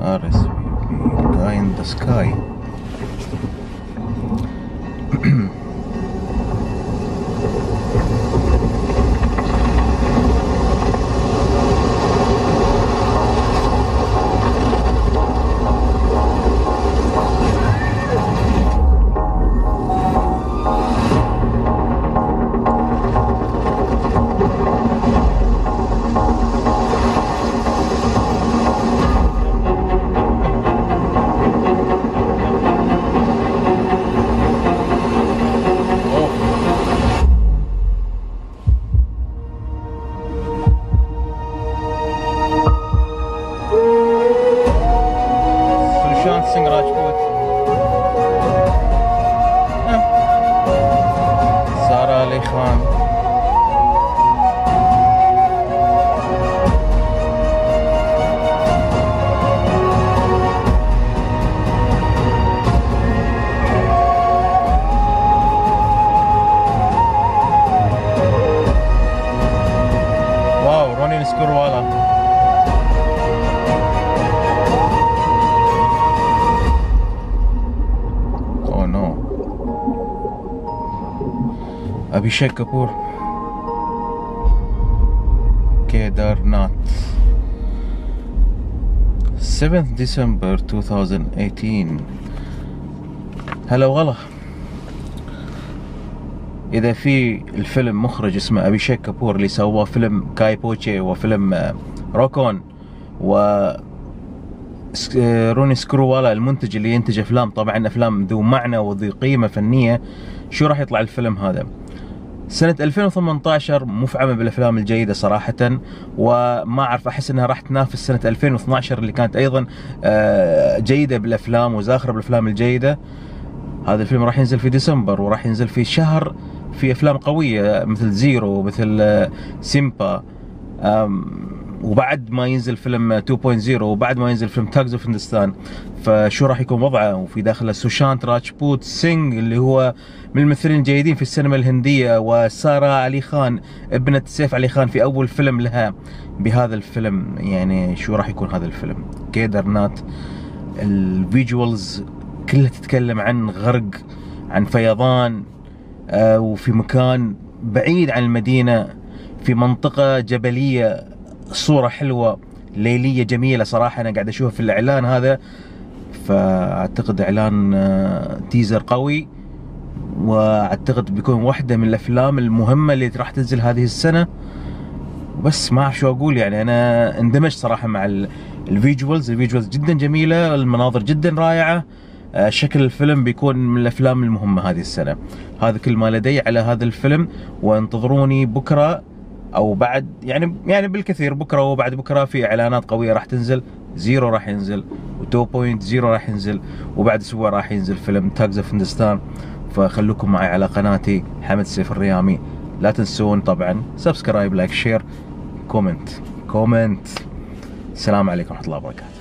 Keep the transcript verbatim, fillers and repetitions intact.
ار اس بي بي Guy in the Sky. Sushant Singh Rajput, Sara Ali Khan, wow Ronnie Screwvala, Abhishek Kapoor, Kedarnath. seventh December twenty eighteen. هلا وغلا. إذا في الفيلم مخرج اسمه أبيشيك كابور اللي سواه فيلم كاي بوتشي وفيلم روكون، و روني سكرووالا المنتج اللي ينتج أفلام طبعا أفلام ذو معنى وذو قيمة فنية، شو راح يطلع الفيلم هذا؟ سنة ألفين وثمانية عشر مفعمة بالأفلام الجيدة صراحة، وما أعرف، أحس أنها راح تنافس سنة ألفين واثني عشر اللي كانت أيضا جيدة بالأفلام وزاخرة بالأفلام الجيدة. هذا الفيلم راح ينزل في ديسمبر، وراح ينزل في شهر في أفلام قوية مثل زيرو، مثل سيمبا، وبعد ما ينزل فيلم اثنين نقطة صفر، وبعد ما ينزل فيلم تاجز اوف هندستان. فشو راح يكون وضعه؟ وفي داخله سوشانت راجبوت سينغ اللي هو من الممثلين الجيدين في السينما الهندية، وسارة علي خان ابنة سيف علي خان في أول فيلم لها بهذا الفيلم. يعني شو راح يكون هذا الفيلم؟ كيدارنات، الفيجوالز كلها تتكلم عن غرق، عن فيضان، آه وفي مكان بعيد عن المدينة، في منطقة جبلية، صورة حلوة ليلية جميلة صراحة. أنا قاعد أشوفها في الإعلان هذا، فأعتقد إعلان تيزر قوي، وأعتقد بيكون واحدة من الأفلام المهمة اللي راح تنزل هذه السنة. بس ما أعرف شو أقول، يعني أنا اندمجت صراحة مع الفيجوالز. الفيجوالز جدا جميلة، المناظر جدا رائعة، شكل الفيلم بيكون من الأفلام المهمة هذه السنة. هذا كل ما لدي على هذا الفيلم، وانتظروني بكرة او بعد، يعني يعني بالكثير بكره وبعد بكره في اعلانات قويه راح تنزل. زيرو راح ينزل، و2 صفر راح ينزل، وبعد اسبوع راح ينزل فيلم تاجز اوف هندستان. فخلوكم معي على قناتي حمد سيف الريامي. لا تنسون طبعا سبسكرايب، لايك، شير، كومنت كومنت. السلام عليكم ورحمه الله وبركاته.